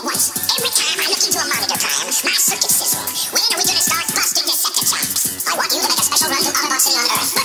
once. Every time I look into a monitor time, my circuits sizzle. When are we gonna start busting Decepticons? I want you to make a special run to Autobot City on Earth.